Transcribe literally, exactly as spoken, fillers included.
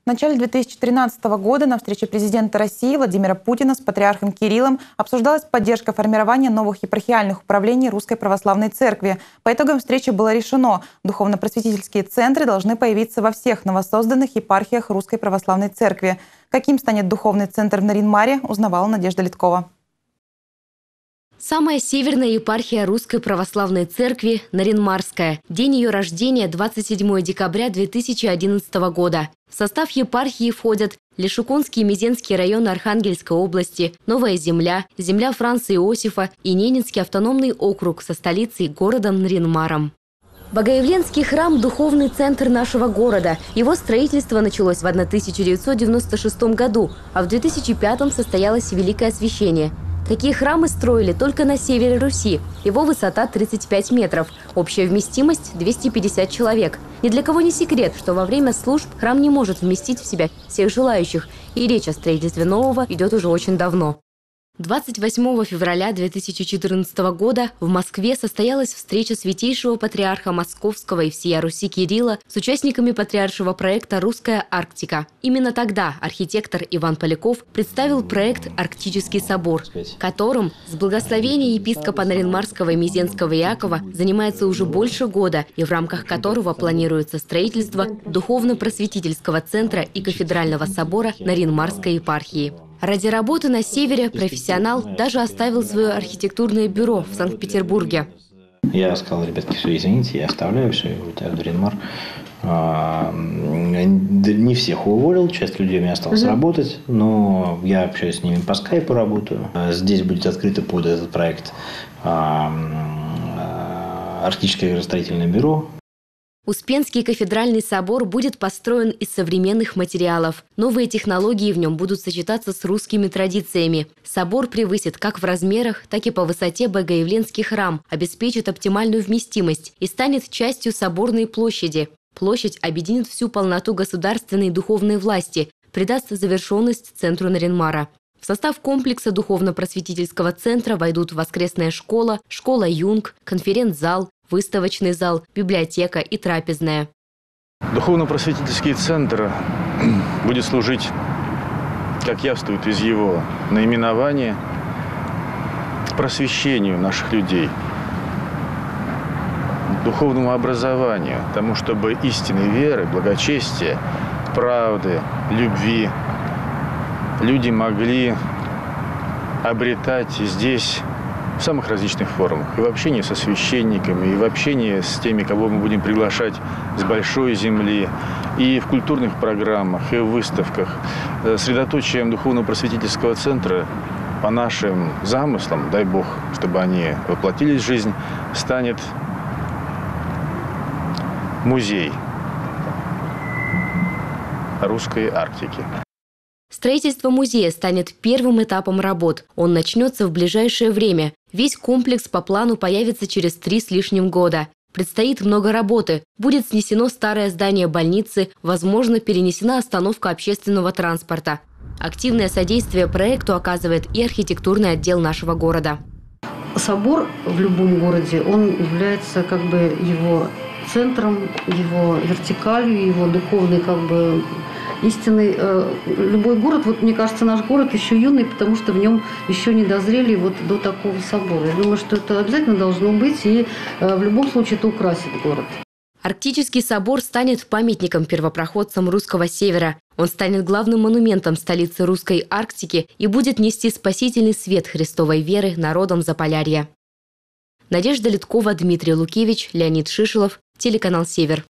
начале две тысячи тринадцатого года на встрече президента России Владимира Путина с патриархом Кириллом обсуждалась поддержка формирования новых епархиальных управлений Русской Православной Церкви. По итогам встречи было решено, духовно-просветительские центры должны появиться во всех новосозданных епархиях Русской Православной Церкви. Каким станет духовный центр в Нарьян-Маре, узнавала Надежда Литкова. Самая северная епархия Русской Православной Церкви – Нарьян-Марская. День ее рождения – двадцать седьмого декабря две тысячи одиннадцатого года. В состав епархии входят Лешуконский и Мезенский районы Архангельской области, Новая Земля, земля Франца Иосифа и Ненецкий автономный округ со столицей городом Нарьян-Маром. Богоявленский храм – духовный центр нашего города. Его строительство началось в тысяча девятьсот девяносто шестом году, а в две тысячи пятом состоялось Великое Освящение. Такие храмы строили только на севере Руси. Его высота тридцать пять метров, общая вместимость – двести пятьдесят человек. Ни для кого не секрет, что во время служб храм не может вместить в себя всех желающих, и речь о строительстве нового идет уже очень давно. двадцать восьмого февраля две тысячи четырнадцатого года в Москве состоялась встреча святейшего патриарха Московского и всея Руси Кирилла с участниками патриаршего проекта «Русская Арктика». Именно тогда архитектор Иван Поляков представил проект «Арктический собор», которым с благословения епископа Нарьян-Марского и Мезенского Иакова занимается уже больше года и в рамках которого планируется строительство духовно-просветительского центра и кафедрального собора Нарьян-Марской епархии. Ради работы на севере профессионал даже оставил свое архитектурное бюро в Санкт-Петербурге. Я сказал: ребятки, все, извините, я оставляю все, у тебя Нарьян-Мар. Не всех уволил, часть людей у меня осталось угу. работать, но я общаюсь с ними по скайпу, работаю. Здесь будет открыто под этот проект Арктическое градостроительное бюро. Успенский кафедральный собор будет построен из современных материалов. Новые технологии в нем будут сочетаться с русскими традициями. Собор превысит как в размерах, так и по высоте Богоявленский храм, обеспечит оптимальную вместимость и станет частью соборной площади. Площадь объединит всю полноту государственной и духовной власти, придаст завершенность центру Нарьян-Мара. В состав комплекса духовно-просветительского центра войдут воскресная школа, школа Юнг, конференц-зал, выставочный зал, библиотека и трапезная. Духовно-просветительский центр будет служить, как явствует из его наименования, просвещению наших людей, духовному образованию, тому, чтобы истинной веры, благочестия, правды, любви люди могли обретать здесь в самых различных формах. И в общении со священниками, и в общении с теми, кого мы будем приглашать с большой земли, и в культурных программах, и в выставках. Средоточием духовно-просветительского центра, по нашим замыслам, дай Бог, чтобы они воплотились в жизнь, станет музей Русской Арктики. Строительство музея станет первым этапом работ. Он начнется в ближайшее время. Весь комплекс по плану появится через три с лишним года. Предстоит много работы. Будет снесено старое здание больницы, возможно, перенесена остановка общественного транспорта. Активное содействие проекту оказывает и архитектурный отдел нашего города. Собор в любом городе, он является как бы его центром, его вертикалью, его духовной как бы истинный. Любой город, вот мне кажется, наш город еще юный, потому что в нем еще не дозрели вот до такого собора. Я думаю, что это обязательно должно быть, и в любом случае это украсит город. Арктический собор станет памятником первопроходцам русского севера. Он станет главным монументом столицы Русской Арктики и будет нести спасительный свет христовой веры народам Заполярья. Надежда Литкова, Дмитрий Лукевич, Леонид Шишелов, телеканал «Север».